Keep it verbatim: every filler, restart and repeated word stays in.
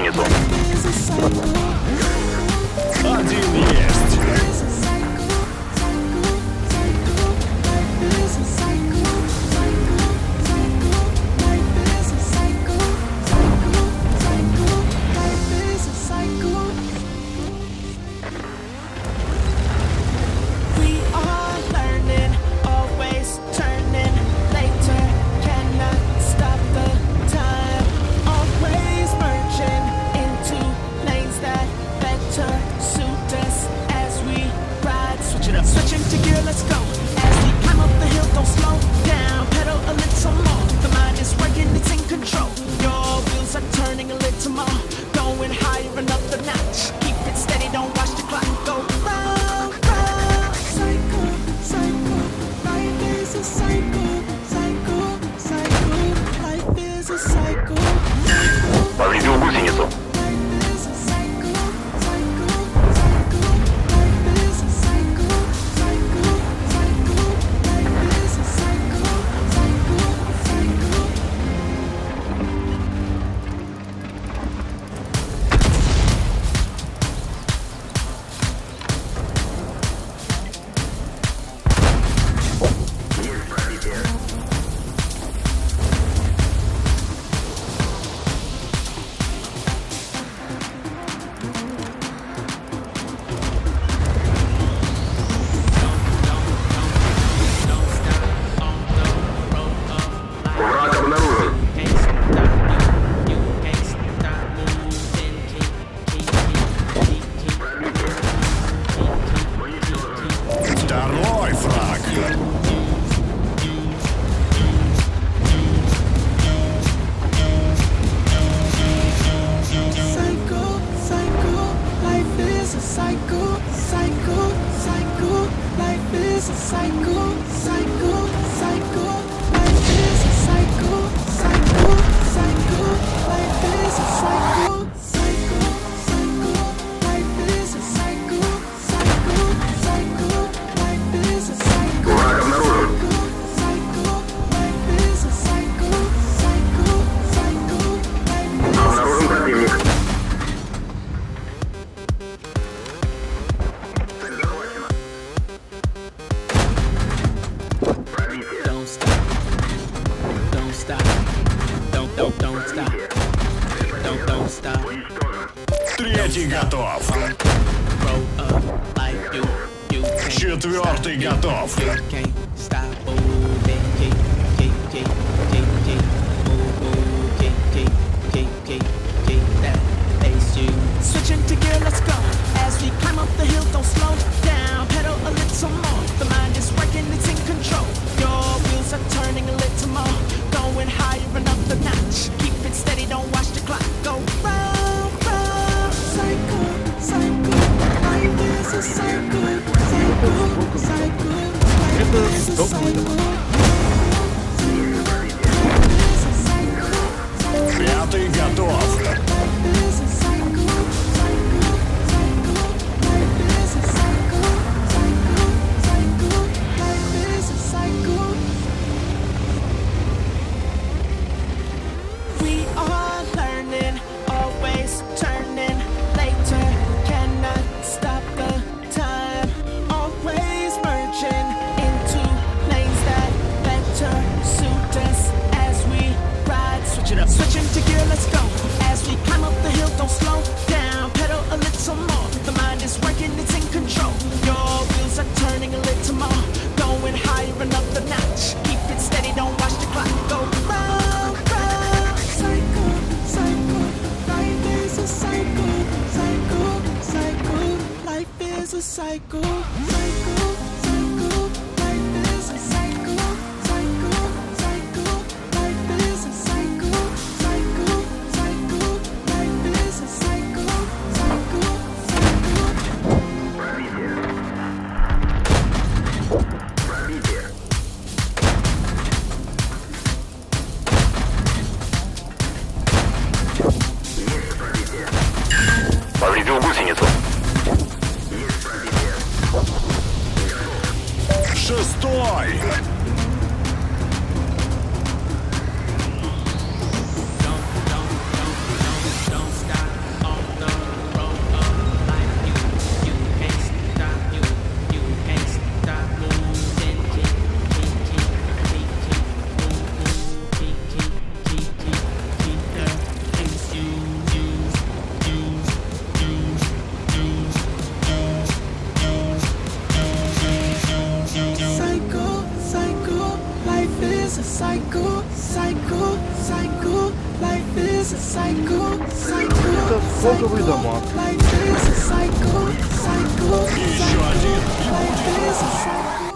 гусеницу. Один есть. Повредил гусеницу. Враг обнаружен. Второй фраг. Враг обнаружен. Обнаружен противник. Цель захвачена. Пробитие. Don't stop. Don't stop. Don't don't don't stop. Don't don't stop. Уничтожен. Третий готов. Roll up like you you can't Четвертый stop. готов. You can't stop moving. Keep keep keep keep keep move move keep keep keep keep keep that pace. You switching to gear. Let's go. As we climb up the hill, don't slow down. Pedal a little more. The mind is working. It's in control. Your wheels are turning a little more. Going higher and up the notch. Keep it steady. Don't watch the clock go round round. Cycle cycle. Life is a cycle. Cycle cycle. Life is a cycle. Пятый готов. We are learning, always turning later. Cannot stop the time. Always merging into lanes that better suit us as we ride. Switch it up, switching to gear. Let's go. As we climb up the hill, don't slow down. Pedal a little more. The mind is working, it's in control. Your wheels are turning a little more. Going higher and up the notch. Keep it steady, don't watch the clock go round, round. Cycle, cycle. Life is a cycle. Cycle, cycle. Life is a cycle. Cycle, cycle. Life is a cycle. Cycle, cycle. Life is a cycle. Cycle, cycle. Life is a cycle. Cycle, cycle. Пробитие. Пробитие. Есть пробитие. Повредил гусеницу. Есть пробитие. Шестой. Don't, don't, don't, don't, don't stop. is a cycle, cycle, Это фоговые дома. life is a cycle, cycle, Еще один. life is a cycle.